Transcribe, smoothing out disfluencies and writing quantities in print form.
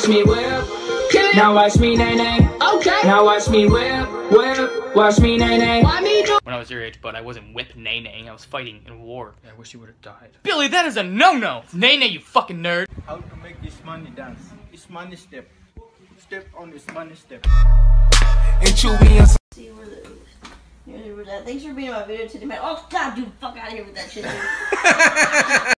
watch me whip. Now watch me nay nay. Okay. Now watch me whip, whip. Watch me nay nay. When I was your age, but I wasn't whip nay naying. I was fighting in war. I wish you would have died. Billy, that is a no-no. It's nay nay, you fucking nerd. How to make this money dance? It's money step. Step on this money step. And Chewy and See where the thanks for being in my video today, man. Oh god, dude, fuck out of here with that shit, dude.